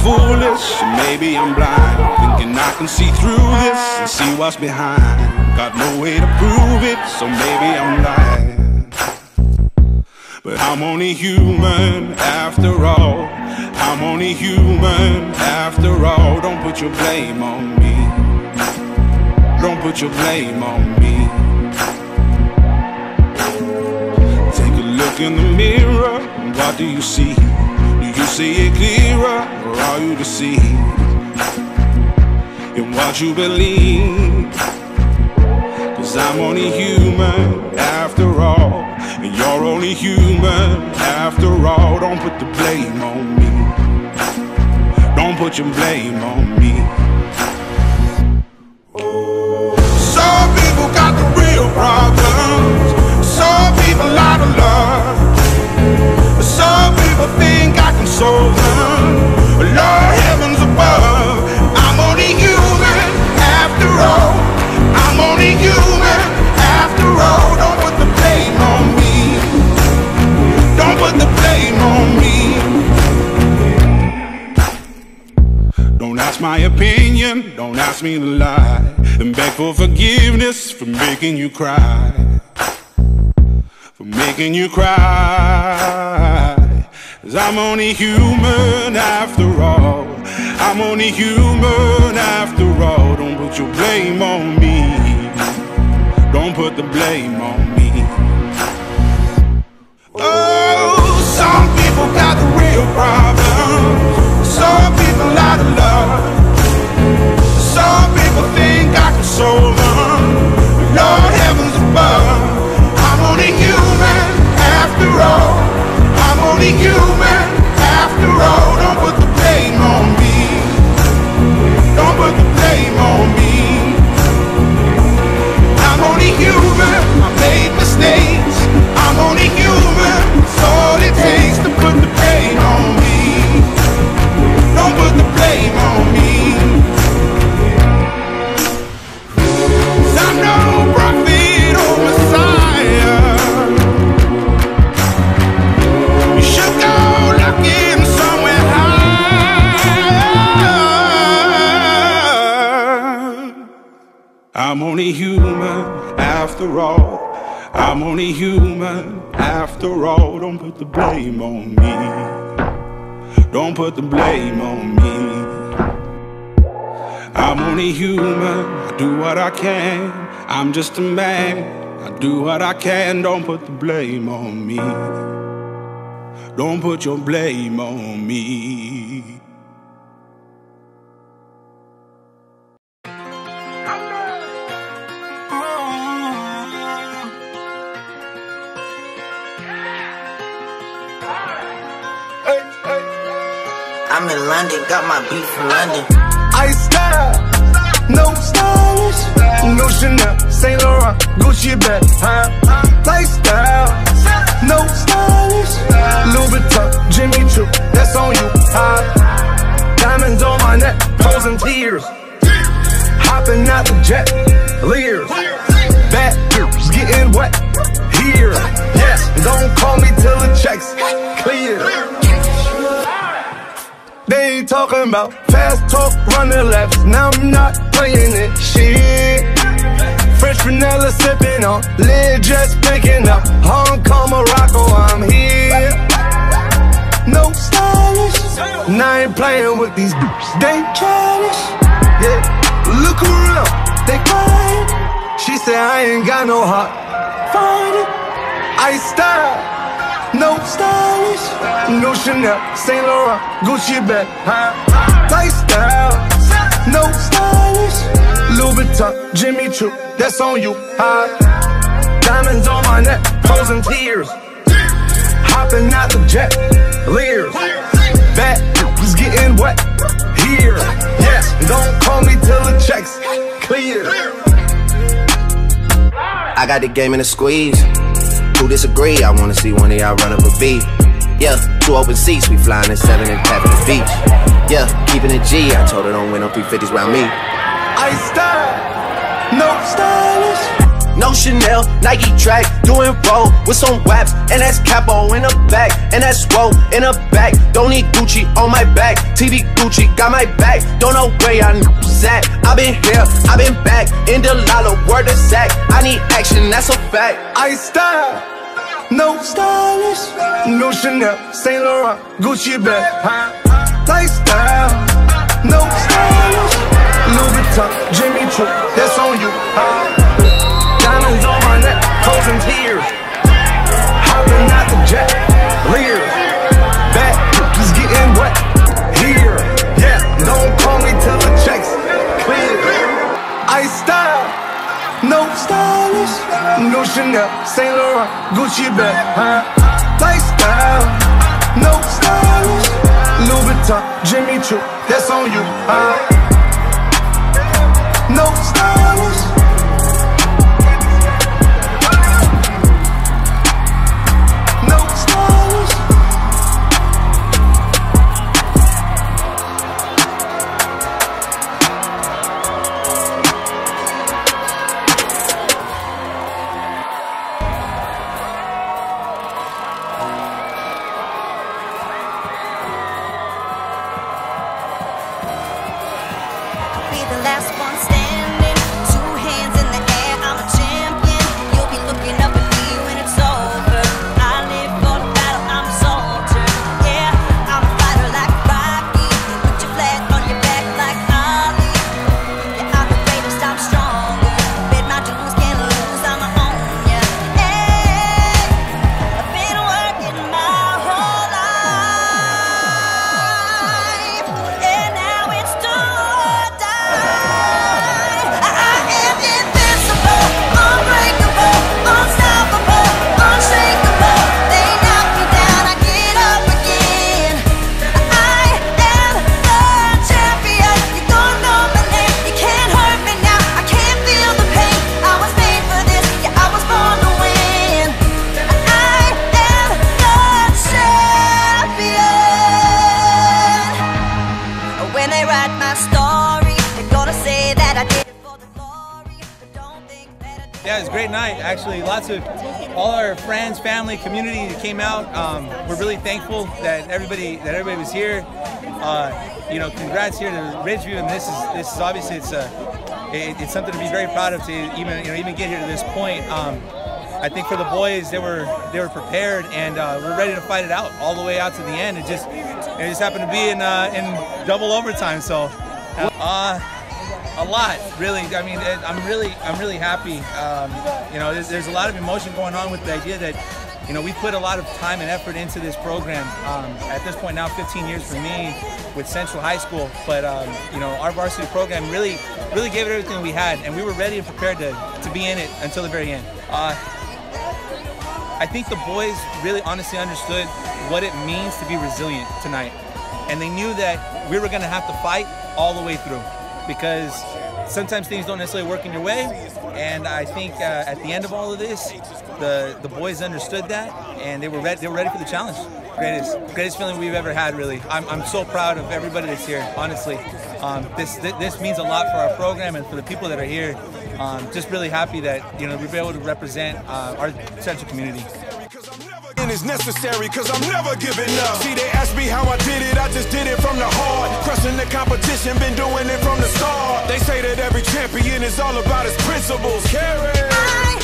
foolish, maybe I'm blind, thinking I can see through this and see what's behind. Got no way to prove it, so maybe I'm lying. But I'm only human after all. I'm only human after all. Don't put your blame on me. Don't put your blame on me. Take a look in the mirror, what do you see? Do you see it clearer, or are you deceived in what you believe? 'Cause I'm only human after all, and you're only human after all. Don't put the blame on me. Don't put your blame on me. Some people got the real problems. Some people out of love. Some people think I can solve them. Lord heavens above, I'm only human after all. I'm only human after all. Don't put the blame on me. Don't put the blame on me. Don't ask my opinion, don't ask me to lie, and beg for forgiveness for making you cry. For making you cry. 'Cause I'm only human after all. I'm only human after all. Don't put your blame on me. Don't put the blame on me. Oh, some people got the real problems. Some people out of love. Some people think I can solve them. Lord heavens above, I'm only human after all. I'm only human after all. Don't put the blame on me. Don't put the blame on me. I'm only human, I made mistakes. I'm only human, it's all it takes to put the blame on me. Don't put the blame on me. 'Cause I'm no prophet or Messiah. You should go looking somewhere high. I'm only human after all. I'm only human after all. Don't put the blame on me. Don't put the blame on me. I'm only human, I do what I can. I'm just a man, I do what I can. Don't put the blame on me. Don't put your blame on me. I'm in London, got my beef from London. Ice style, no stylish, no Chanel, Saint Laurent, Gucci bag, huh? Lifestyle, no stylish, Louis Vuitton, Jimmy Choo, that's on you, huh? Diamonds on my neck, frozen tears, hopping out the jet, leers, bad girls getting wet, here, yes, don't call me till the checks clear. They ain't talking about fast talk, running laps. Now I'm not playing it, shit. French vanilla sipping on, lid just picking up. Hong Kong, Morocco, I'm here. No stylish, and I ain't playing with these bitches. They childish, yeah. Look around, they quiet. She said I ain't got no heart, find it. Ice style. No stylish, no Chanel, Saint Laurent, Gucci bag, huh? Lifestyle, no stylish, Louis Vuitton, Jimmy Choo, that's on you, huh? Diamonds on my neck, frozen tears, hopping out the jet, leers, bad was getting wet, here, yes, don't call me till the checks clear. I got the game in a squeeze. Who disagree? I wanna see one of y'all run up a beat. Yeah, 2 open seats, we flying in 7 and tapping the beach. Yeah, keeping it G, I told her don't win no 350s round me. Ice style, no stylish. No Chanel, Nike track, doing roll with some waps, and that's capo in the back, and that's roll in the back. Don't need Gucci on my back. TV Gucci got my back. Don't know where y'all niggas at. I been here, I been back. In the lala, word of sack. I need action, that's a fact. I style, no stylish, no Chanel, Saint Laurent, Gucci bag. Lifestyle, no stylish, Louis Vuitton, Jimmy Choo, that's on you. Diamonds on my neck, frozen tears. Hopping out the jet, leer. Back is getting wet here. Yeah, don't call me till the checks clear. I style, no stylish, no Chanel, Saint Laurent, Gucci bag. Lifestyle, no stylish, Louis Vuitton, Jimmy Choo, that's on you. No stylish. The last one standing, 2 hands in the air, I'm a champion. You'll be looking up at me when it's over. I live for the battle, I'm a soldier. Yeah, I'm a fighter like Rocky. Put your flag on your back like Ali. Yeah, I'm the greatest, I'm stronger. Bet my dues, can't lose, I'ma own ya. Hey, I've been working my whole life, and now it's done. When they write my story, they're gonna say that I did it for the glory, but don't think that I did it. Yeah, it was a great night. Actually, lots of all our friends, family, community that came out. We're really thankful that everybody was here. You know, congrats here to Ridgeview, and this is obviously it's something to be very proud of to even get here to this point. I think for the boys, they were prepared, and we're ready to fight it out all the way out to the end. It just happened to be in double overtime, so a lot, really. I mean, I'm really happy. You know, there's a lot of emotion going on with the idea that, you know, we put a lot of time and effort into this program. At this point now, 15 years for me with Central High School, but you know, our varsity program really gave it everything we had, and we were ready and prepared to be in it until the very end. I think the boys really honestly understood what it means to be resilient tonight. And they knew that we were gonna have to fight all the way through, because sometimes things don't necessarily work in your way. And I think at the end of all of this, the boys understood that, and they were ready for the challenge. Greatest feeling we've ever had, really. I'm so proud of everybody that's here, honestly. This means a lot for our program and for the people that are here. Just really happy that, you know, we've been able to represent our Central community. It's necessary, cause I'm never giving up. See, they ask me how I did it, I just did it from the heart. Crushing the competition, been doing it from the start. They say that every champion is all about his principles. Carry.